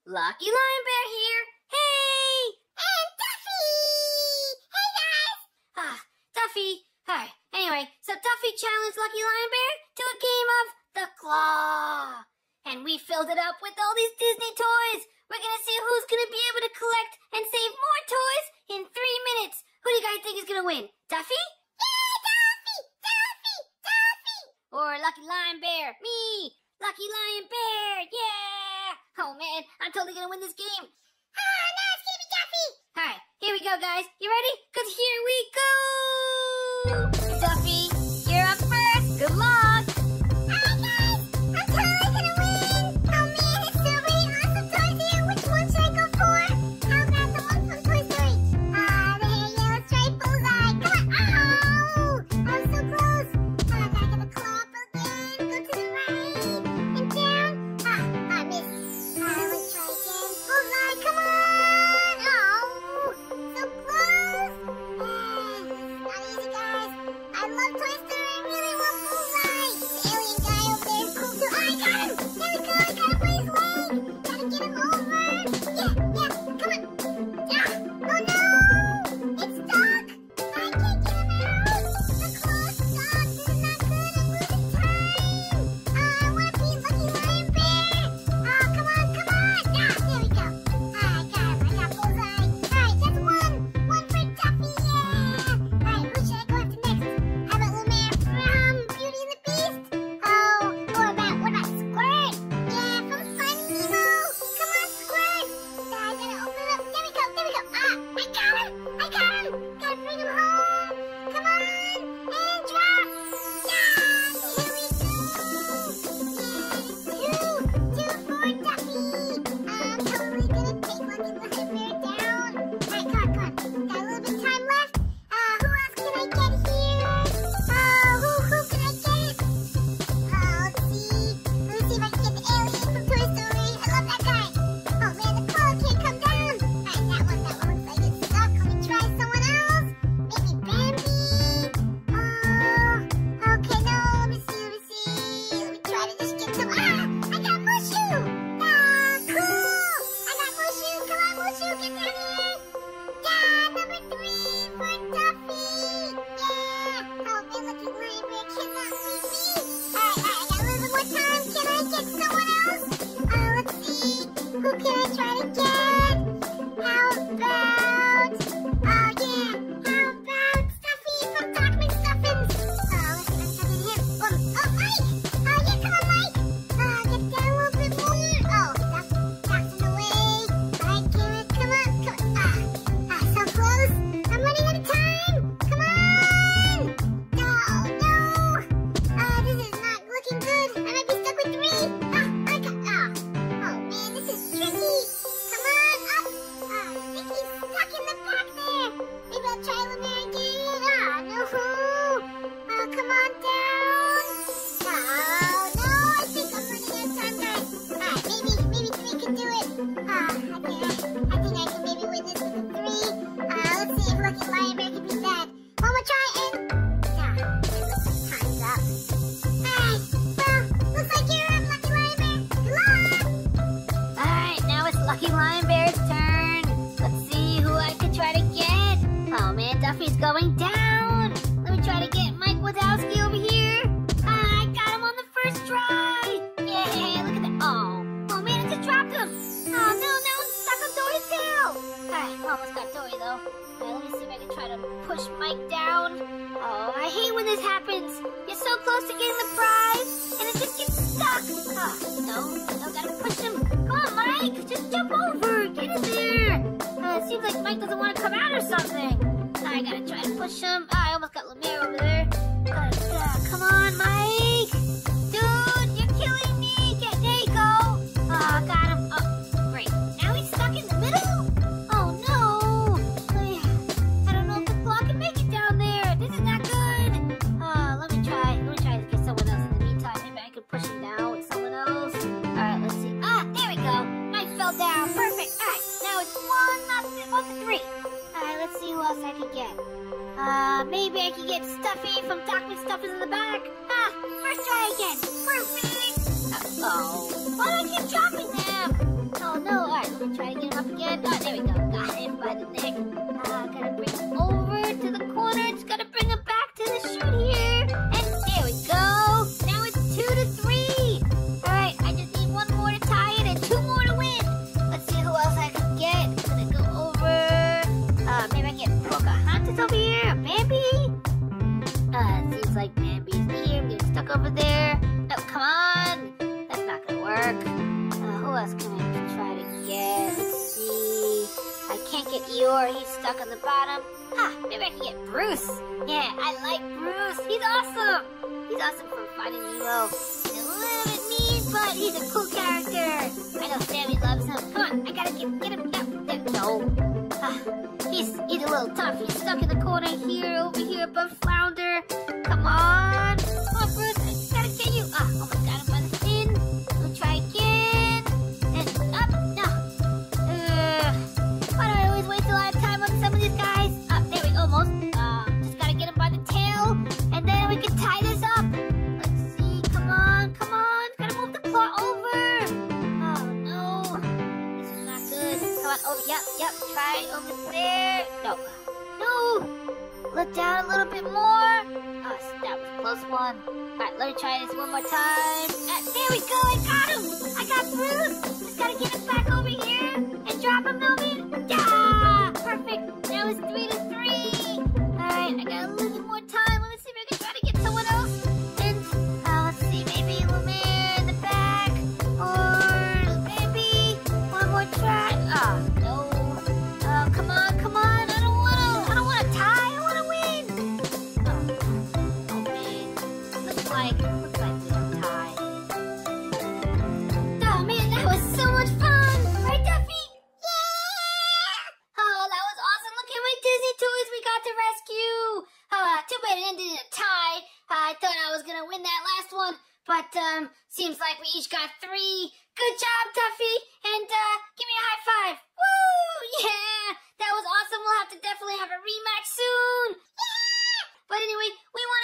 LuckyLionBear here. Hey! And Duffy! Hey guys! Duffy. Alright, anyway, so Duffy challenged LuckyLionBear to a game of the Claw. And we filled it up with all these Disney toys. We're gonna see who's gonna be able to collect and save more toys in 3 minutes. Who do you guys think is gonna win? Duffy? Yeah, Duffy! Duffy! Duffy! Or LuckyLionBear? Me! LuckyLionBear! Yeah! Oh man, I'm totally gonna win this game. No, it's gonna be Duffy! Alright, here we go, guys. You ready? Because here we go! Duffy, you're up first. Good luck! Alright guys, I'm totally gonna win! Oh man, there's so many awesome toys here. Which one should I go for? How about the one from Toy Story? Let's try Bullseye. Come on! Oh! I was so close. I gotta get the claw up again. Go to the right and down. I missed. Let's try again. Bullseye, come on! Oh! So close! Not easy, guys. I love Toy Story. I really want Bullseye. The alien guy over there is cool too. I got him! There we go! I got him by his leg! Gotta get him over! Yeah, come on! Oh no! It's stuck! I can't get him out! The claw's stuck! This is not good! I'm losing time! I wanna be LuckyLionBear! Oh, come on! There we go! I got him! I got Bullseye! Alright, that's one! One for Duffy! Yeah! Alright, who should I go after next? How about Lumiere from Beauty and the Beast? Oh, what about Squirt? Yeah, from Finding Nemo! Come on, Squirt! I gotta open it up. There we go! I got him! Gotta bring him home! Come on! And drop! Here we go! Yeah, two for Duffy! I'm totally gonna take LuckyLionBear down! Alright, come on! Got a little bit of time left! Who else can I get here? Who can I get? Let's see if I can get the alien from Toy Story. I love that guy. Oh man, the claw can't come down. Alright, that one looks like it's stuck. Let me try someone else. Maybe Bambi. Okay, no, let me see. Let me try to just get some. I got Mushu. Cool. I got Mushu. Come on, Mushu, get down here. Number 3 for Duffy. Yeah. Oh man, LuckyLionBear cannot leave me. Alright, I got a little bit more time. Can I get someone else? Let's see. Who can I try to get? How about Stuffy from Talkman Stuffins? Let's see if I can get him. Mike! Yeah, come on, Mike! Get down a little bit more. Duck's in the way. Alright, come on. So close. I'm running out of time. Come on! No! This is not looking good. I might be stuck with 3. Oh man, this is tricky. Come on, up. I think he's stuck in the back there. Maybe I'll try Lumiere again. No. Come on down. No, I think I'm running out of time, guys. Maybe 3 can do it. I think I can maybe win this with the 3. Let's see if LuckyLionBear can beat that. One more try and time's up. Alright, well, looks like you're up, LuckyLionBear. Good luck! Alright, now it's LuckyLionBear's turn. Let's see who I can try to get. Oh man, Duffy's going down. Let me try to get Mike Wazowski over here. I got him on the first try. Yeah, look at that. Oh man, I just dropped him. Oh no, it's stuck on Dory's tail. Alright, almost got Dory though. Alright, let me see if I can try to push Mike down. Oh, I hate when this happens. You're so close to getting the prize, and it just gets stuck. No, gotta push him. Come on, Mike, just jump over. Get in there. It seems like Mike doesn't want to come out or something. I gotta try to push him. I almost got Lumiere over there. Come on, Mike. Dude, you're killing me. There you go. Got him. Oh, great. Now he's stuck in the middle? Oh, no. I don't know if the claw can make it down there. This is not good. Let me try to get someone else in the meantime. Maybe I could push him down with someone else. Alright, let's see. There we go. Mike fell down. Perfect. Alright, now it's 1 to 3. Alright, let's see who else I can get. Maybe I can get Stuffy from Talkman Stuffins in the back. First try again. Perfect. Oh, why do I keep dropping them? Oh no, alright. try to get him up again. Oh, there we go. Got him by the neck. Gotta bring him over to the corner. Just gotta bring him back to the chute here. And there we go. Now it's 2-3. Alright, I just need one more to tie it and 2 more to win. Let's see who else I can get. Gonna go over. Maybe I can get Pocahontas over here. Bambi. Seems like Bambi's here. I'm getting stuck over there. No, come on. That's not gonna work. Who else can I try to get? Let's see. I can't get Eeyore. He's stuck on the bottom. Maybe I can get Bruce. Yeah, I like Bruce. He's awesome. He's awesome for finding Nemo. He's a little bit mean, but he's a cool character. I know Sammy loves him. Come on, I gotta get him. No. He's a little tough. He's stuck in the corner here, over here above Flounder. Come on. Come on, Bruce. I gotta get you. Oh my god, I'm by the fin. We'll try again. And up. No. Why do I always waste a lot of time on some of these guys? There we go, almost. Just gotta get him by the tail. And then we can tie this up. Let's see. Come on. Gotta move the claw over. Oh no. This is not good. Come on. Oh, yep. Try over there. No. Look down a little bit more. Oh, that was a close one. Alright, let me try this one more time. There we go. I got him. I got Bruce. Just gotta get him back over here and drop him over here. Yeah! Perfect. Now it's 3-3. Alright, I got a little bit more time. Let me see if I can try to get someone else. And, let's see, maybe Lumiere in the back. Or maybe one more try. Oh, no. Come on. I don't wanna tie. I wanna win. Oh man. Looks like we don't tie. Oh man, that was so much fun. Right, Duffy? Yeah! Oh, that was awesome. Look at my Disney toys we got to rescue. Too bad it ended in a tie. I thought I was gonna win that last one, but seems like we each got 3. Good job, Duffy, and give me a high five. Woo! Yeah! That was awesome. We'll have to definitely have a rematch soon. Yeah! But anyway, we